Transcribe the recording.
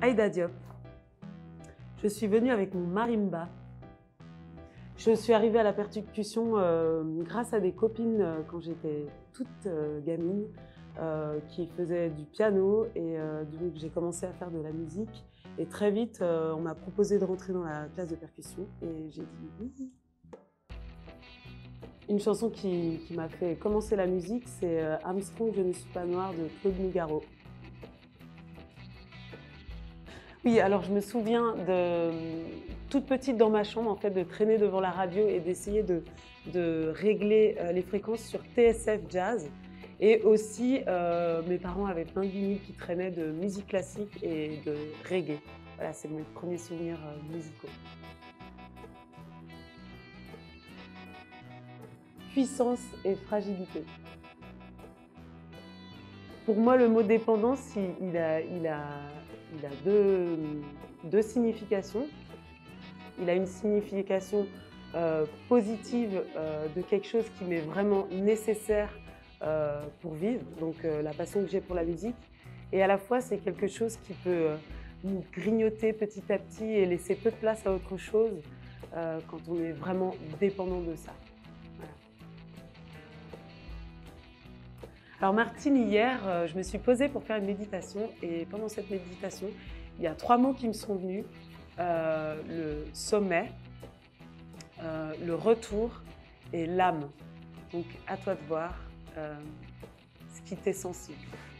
Aïda Diop. Je suis venue avec mon marimba. Je suis arrivée à la percussion grâce à des copines quand j'étais toute gamine qui faisaient du piano et donc j'ai commencé à faire de la musique. Et très vite, on m'a proposé de rentrer dans la classe de percussion et j'ai dit oui. Une chanson qui m'a fait commencer la musique, c'est Armstrong, je ne suis pas noire de Claude Nougaro. Oui, alors je me souviens de toute petite dans ma chambre, en fait, de traîner devant la radio et d'essayer de régler les fréquences sur TSF Jazz. Et aussi, mes parents avaient plein de vinyles qui traînaient de musique classique et de reggae. Voilà, c'est mes premiers souvenirs musicaux. Puissance et fragilité. Pour moi, le mot dépendance, il a deux significations. Il a une signification positive de quelque chose qui m'est vraiment nécessaire pour vivre, donc la passion que j'ai pour la musique. Et à la fois, c'est quelque chose qui peut nous grignoter petit à petit et laisser peu de place à autre chose quand on est vraiment dépendant de ça. Voilà. Alors Martine, hier, je me suis posée pour faire une méditation et pendant cette méditation, il y a 3 mots qui me sont venus. Le sommet, le retour et l'âme. Donc à toi de voir ce qui t'est sensible.